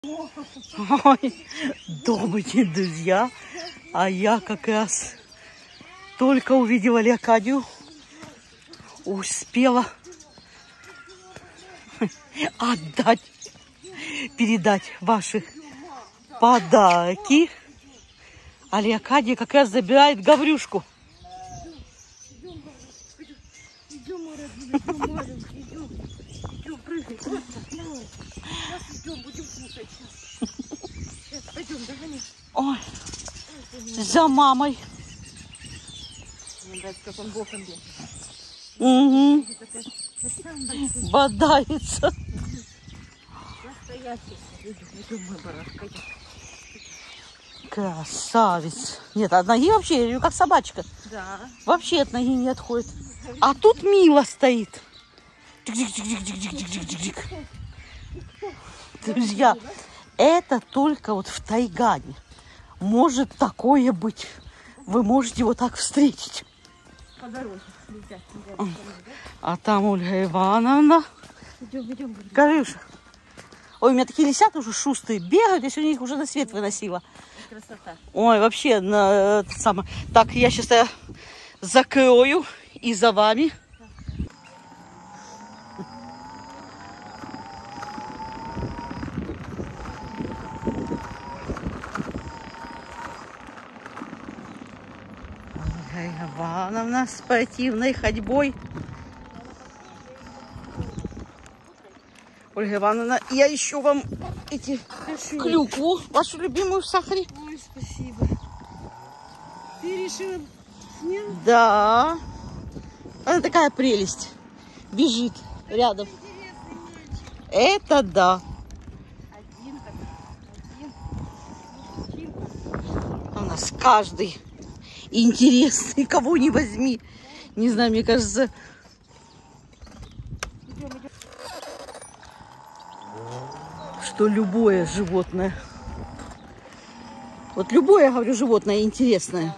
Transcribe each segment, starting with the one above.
Ой, добрый день, друзья. А я как раз только увидела Леокадию, успела передать ваши подарки. А Леокадия как раз забирает Гаврюшку. Идем, прыгай. Сейчас идем, будем кушать. Сейчас, пойдем, догони. Ой, за мамой. Мне нравится, как он боком бежит. Угу. Бодается. Настоящий. Идем, мой барашка, идем. Красавец. Нет, от ноги вообще, как собачка. Да. Вообще от ноги не отходит. А тут Мила стоит. Друзья, это только вот в тайгане может такое быть. Вы можете вот так встретить. По дороге. А там Ольга Ивановна. Идем. Гаврюша. Ой, у меня такие лисята уже шустые бегают. Я сегодня их уже на свет выносила. Красота. Ой, вообще, так, я сейчас закрою и за вами. Ольга Ивановна с спортивной ходьбой. Ольга Ивановна, я еще вам клюкву, вашу любимую в сахаре. Ой, спасибо. Ты решила? Нет? Да. Она такая прелесть. Бежит рядом. Это да. У нас каждый интересный, кого не возьми. Не знаю, мне кажется... что любое животное, вот любое, я говорю, животное интересное,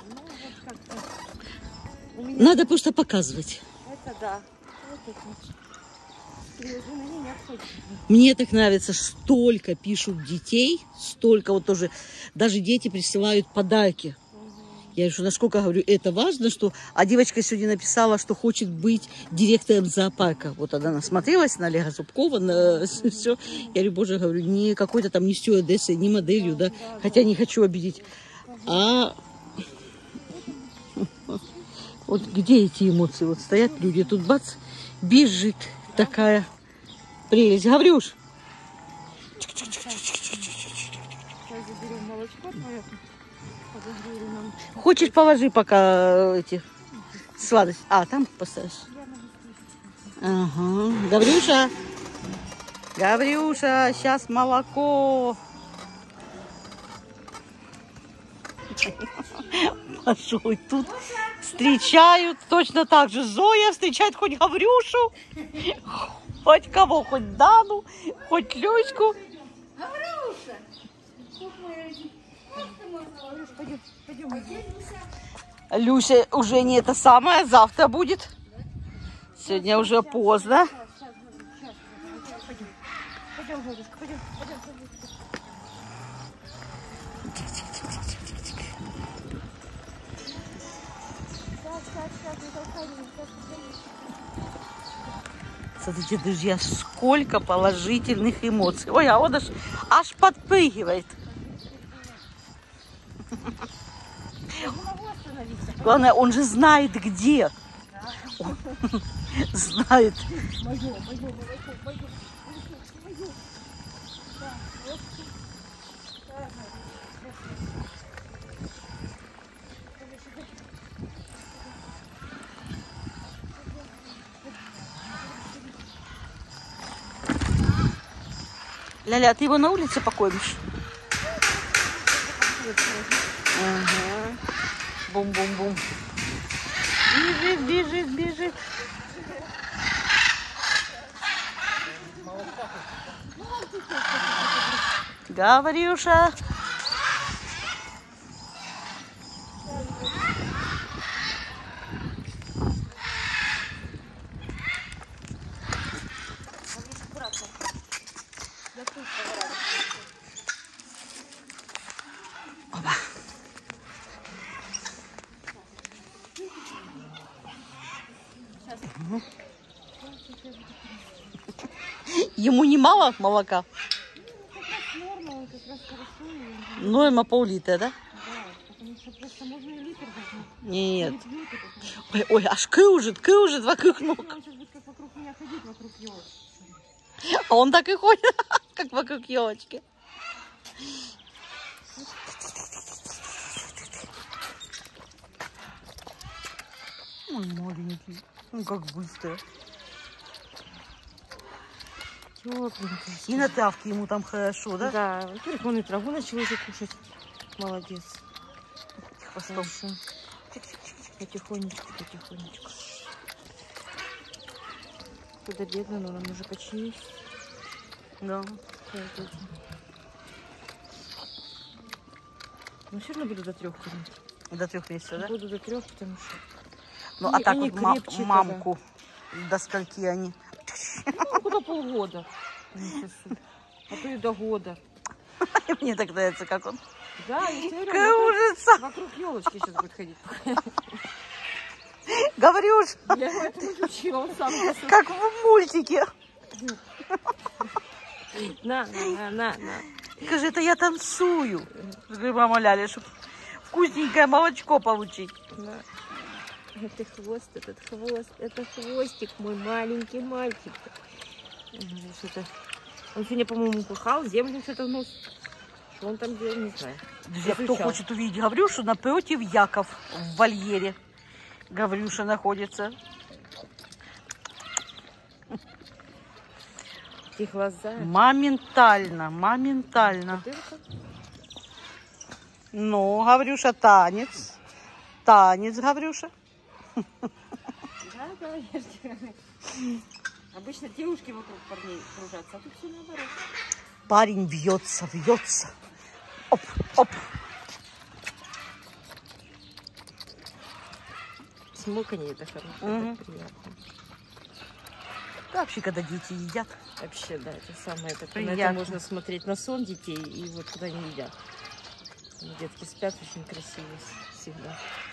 надо просто показывать. Это да. Мне так нравится, столько пишут детей, столько вот тоже, даже дети присылают подарки. Я говорю, насколько, говорю, это важно, что... А девочка сегодня написала, что хочет быть директором зоопарка. Вот она насмотрелась на Олега Зубкова, на все. Я говорю, боже, говорю, не какой-то там не стюардессой, не моделью, да, хотя не хочу обидеть. А вот где эти эмоции? Вот стоят люди, тут бац, бежит такая прелесть. Гаврюш! Сейчас заберем молочко твое. Хочешь, положи пока эти сладости. А, там поставишь. Ага. Гаврюша. Гаврюша, сейчас молоко. Пошел. Тут встречают точно так же. Зоя встречает хоть Гаврюшу, хоть кого, хоть Дану, хоть Люську. Гаврюша! Люся уже не это самое, завтра будет. Сегодня уже поздно. Пойдем, Жорюшка, пойдем. Смотрите, друзья, сколько положительных эмоций. Ой, а он аж подпрыгивает. Главное, он же знает где. Он знает. Ляля, ты его на улице покормишь? Ага. Бум-бум-бум. Бежит. Гаврюша. аккуратно. Я тут поворачиваю. Ему не мало молока? Как раз норма, он как раз хорошо. Норма пол-литра, да? Да, потому что просто можно и литр возьму. Нет. Не пьют это. Ой, ой, аж кружит вокруг ног. Он сейчас будет как вокруг меня ходить, вокруг елочки. А он так и ходит, как вокруг елочки. Ой, маленький. Ну, как быстро. Тепленький. И на травке ему там хорошо, да? Да, во-первых, он и траву начал уже кушать. Молодец. Хвостом. Хорошо. Потихонечку, потихонечку. Куда бедно, но нам уже починить. Да. Но все равно буду до 3 кормить. До 3 месяцев, да? Буду до 3, потому что... Ну, Они- а так они вот крепче мамку, до скольки они? Ну, куда полгода. Они сосут. А то и до года. Мне так нравится, как он Да, я тебе говорю, кружится. вокруг елочки сейчас будет ходить. Гаврюш, Я его этому учила, он сам сосут. как в мультике. На. Скажи, это я танцую. Говорю, мама Ляля, чтобы вкусненькое молочко получить. На. Это хвост, это хвостик мой маленький мальчик. Что-то... Он сегодня, по-моему, пыхал, землю что-то в нос. Что он там делал, не знаю. Друзья, кто хочет увидеть Гаврюшу, напротив Яков в вольере. Гаврюша находится. Эти глаза. Моментально. Бутылка. Ну, Гаврюша, танец. Танец, Гаврюша. Да, я же говорю. Обычно девушки вокруг парней кружатся, а тут все наоборот. Парень вьется. Оп, оп. Смоканье это хорошо, Мгм. это приятно. Да, вообще, когда дети едят. Вообще, да, это самое такое. На Приятно. это можно смотреть на сон детей и вот когда они едят. Детки спят очень красиво всегда.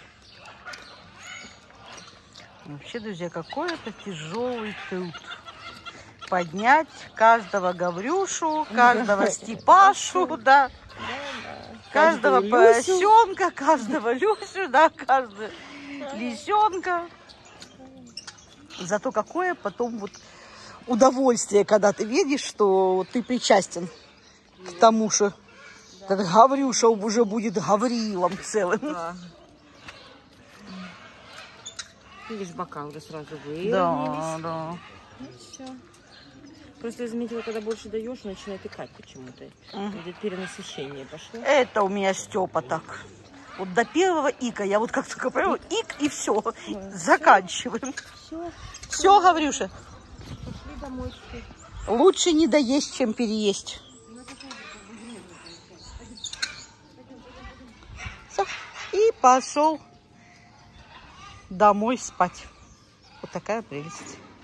Вообще, друзья, какой это тяжелый труд. Поднять каждого Гаврюшу, каждого Степашу, да. Каждого поросенка, каждого Люсю, да, каждого лисенка. Зато какое потом вот удовольствие, когда ты видишь, что ты причастен к тому, что этот Гаврюша уже будет Гавриилом целым. Да. Видишь, бока уже сразу выровнялись. Да. Ну, все. Просто я заметила, когда больше даешь, начинает икать почему-то. Где-то перенасыщение пошло. Это у меня Степа так. Вот до первого ика я вот как только поняла, ик и все. Заканчиваем. Все. Все, Гаврюша. Пошли домой теперь. Лучше не доесть, чем переесть. Всё. И пошел домой спать. Вот такая прелесть.